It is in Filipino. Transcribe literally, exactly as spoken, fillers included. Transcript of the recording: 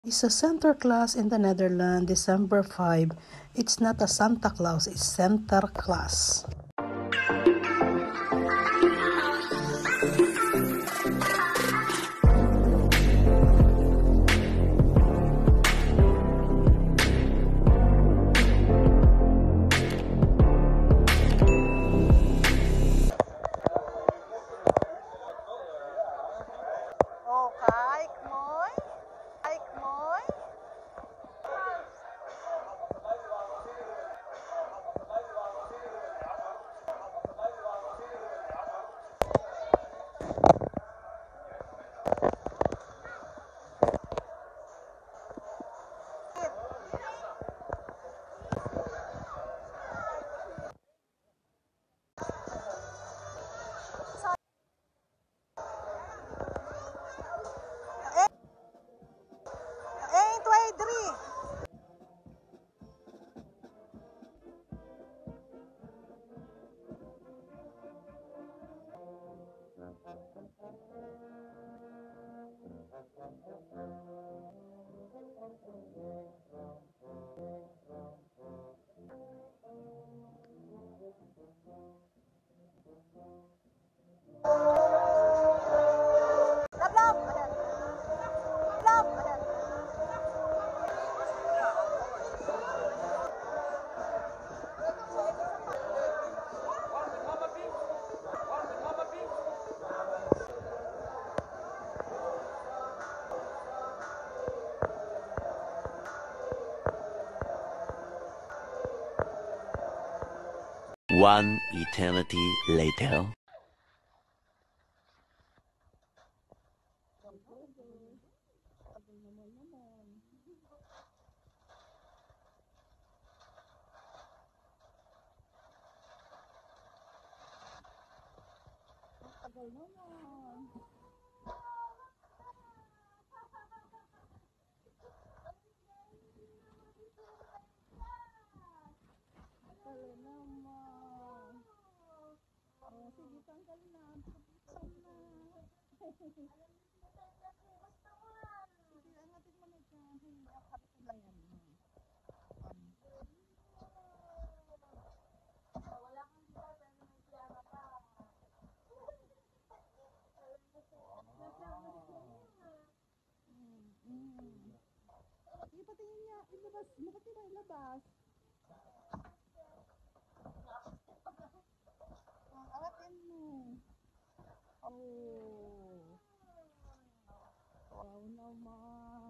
It's a center class in the Netherlands, December fifth. It's not a Santa Claus, it's center class. Oh, kijk, mooi. Kijk, mooi. één, twee, drie. Lap, lap. Ayan. Lap, ayan. One eternity later. Tagal naman. Tagal naman. Oh, sige, tanggal na. Tanggal na. Sige, angatin mo na dyan. Hindi, akapitin lang yan. Sige, patingin niya. Ilabas. Bakit ba ilabas? Ang angatin mo. Oh. Wow naman.